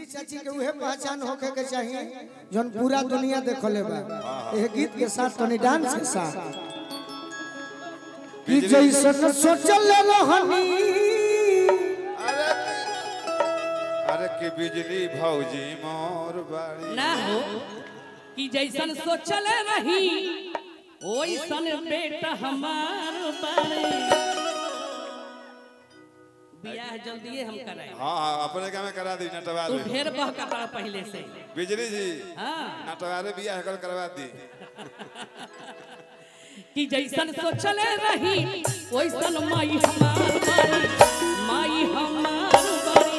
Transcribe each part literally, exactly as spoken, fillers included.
चाची के उहे पहचान होके के चाहिए जोन पूरा दुनिया देखले बा। ए गीत के साथ तनी डांस के साथ कि जैसन सोचल रहनी अरे अरे कि बिजली भौजी मोर बाड़ी ना हो कि जैसन सोचल रही ओइसन बेटा हमार बाड़े। बियाह जल्दी हम कराए। हाँ हाँ अपने का में करा दी नटवा तू दे ढेर बहका पड़ा पहले से। बिजली जी हाँ नटवा रे बियाह कर करवा दी कि जैसन सोचल रही ओइसन माई हमार बाड़ी माई हमार बाड़ी।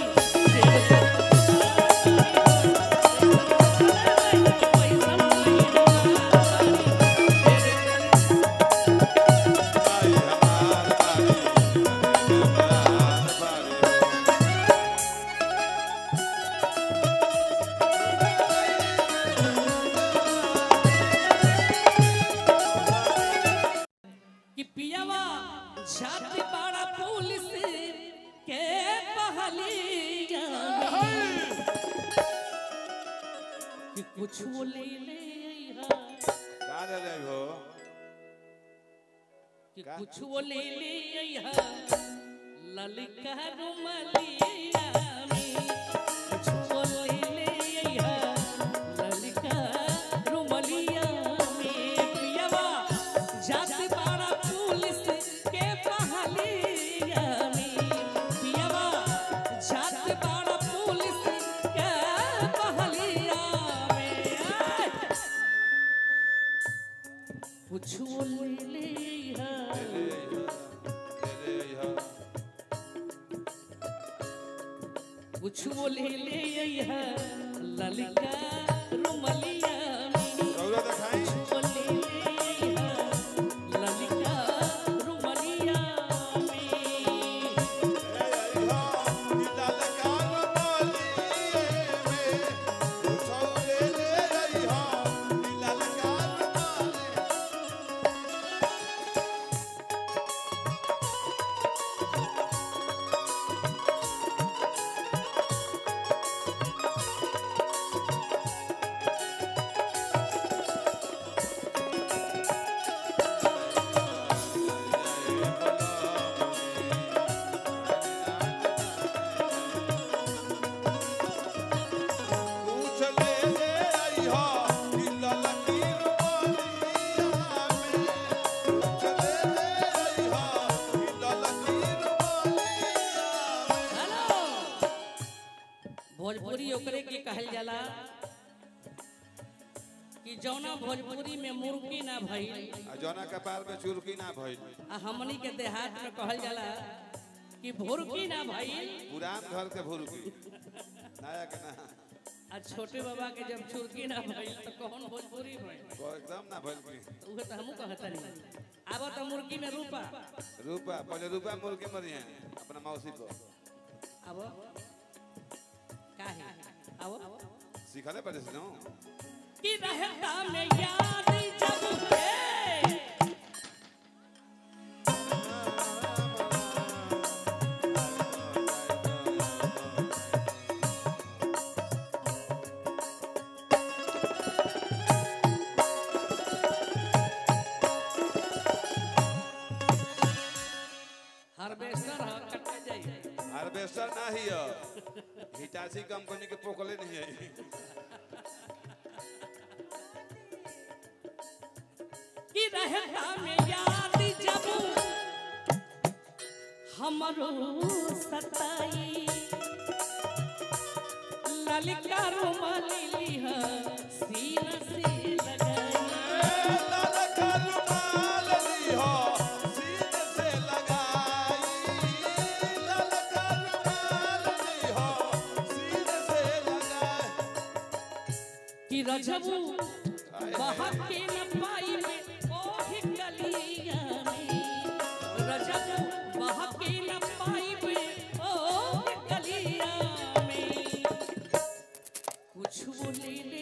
छाती पाड़ा पुलिस के पहलिया कि कुछ वो ले ले का ले ले हो कि कुछ वो ले ले ललिका रुमलिया में कुछ वो ले ले ललिका रुमलिया में पियावा जाति पाड़ा पुलिस कुछ वो ले ले कुछ वो ले ले ललिका रुमलिया में रौरा दिखाई वो ले ले ललिका रुमलिया भोजपुरी ओकरे के कहल जाला कि जौना भोजपुरी में मुर्गी ना भइल जौना कपार में चुरकी ना भइल आ हमनी के देहात में कहल जाला कि भुरकी ना भइल पुरान घर के भुरकी नया के ना आ छोटे बाबा के जब चुरकी ना भइल तो कौन भोजपुरी भइल वो एकदम ना भइल की उहे त हमहू कहतनी आब त मुर्गी में रूपा रूपा पहले रूपा मुर्गी मरिया अपना मौसी को अब काहे अब सिखले पड़े से नो कि रहता में याद जब है हार्वेस्टर कटा जाए हार्वेस्टर ना ही है हिटाची कंपनी के पोकले नहीं है कि रहता में याद जब हमरो सताई ललिका रुमाली लिहा सीना से लगाई ललिका रुमाल लिहा सीने से लगाई ललिका रुमाल लिहा सीने से लगाई कि रजबू बहक के न पाई में ओही गलिया में रजबू बहक के न पाई में ओही गलिया में कुछ वो ले ले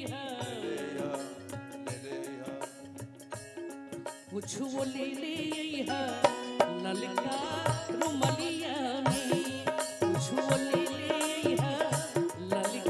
कुछ वो ले ले ललिका रुमलिया में कुछ वो ले ले ललिका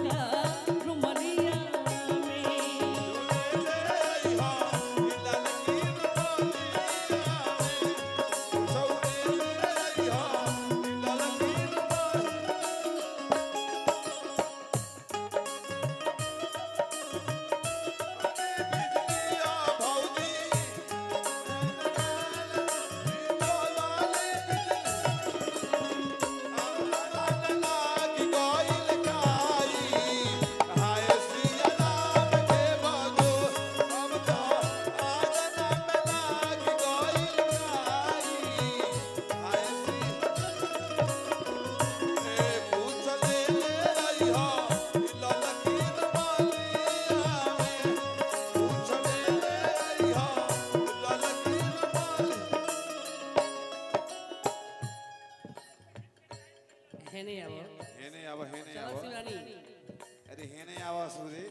बांसुरी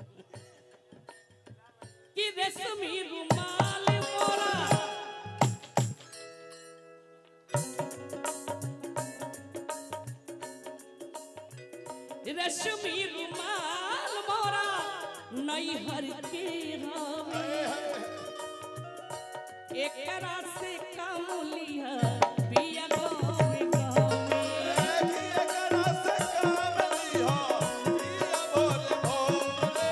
कि रेशमी रुमाल मोरा रेशमी रुमाल मोरा नैहर के हवे एकरा से काम लिया पिया गोवे गोवे एकरा से काम लिया पिया बोले भोले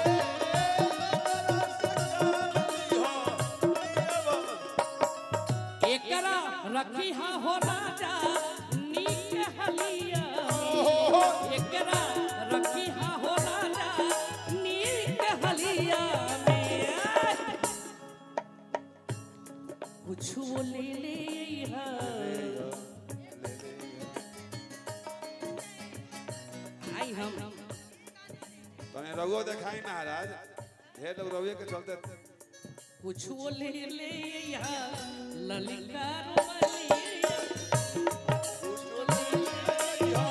एकरा रखी हा हो राजा नीक हलिया एकरा रखी हा हो राजा नीक हलिया में कुछ ले ले हा आई हम तने रघुओ देखाई महाराज ढेर लोग रघुए के चलते कुछ ले ले हा ललिका रुमलिया कुछ ले ले हा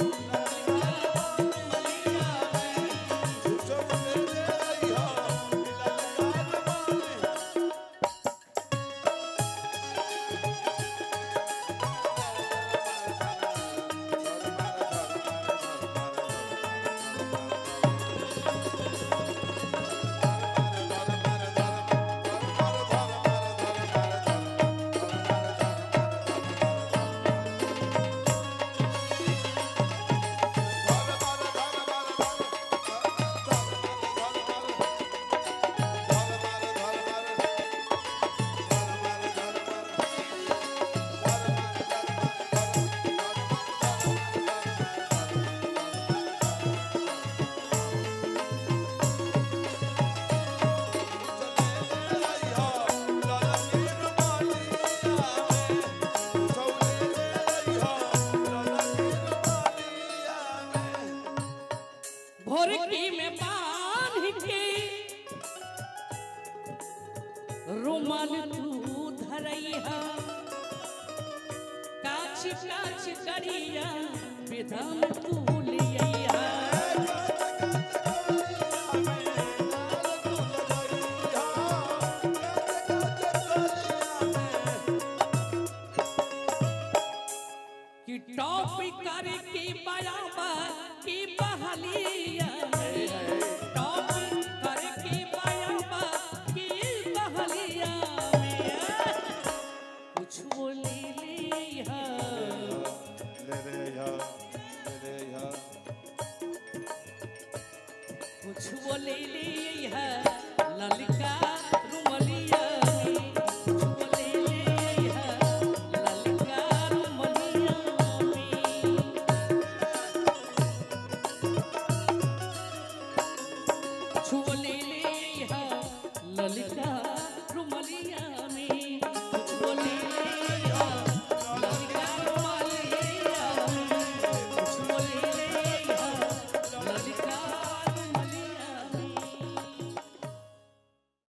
भोरकी में बांध के रुमाल तू धरैया काछ काछ करिया विधान तू लिया कि टॉप करके बयाबा की बहलिया टॉप करके बयाबा की बहलिया में कुछ ले ले हा ले ले या ले ले या कुछ ले ले हा ललिका रुमलिया में कुछ ले ले हा ललिका रुमलिया में छुले ले हा ललिका